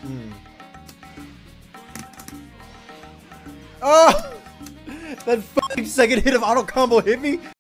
Oh! That fucking second hit of auto combo hit me.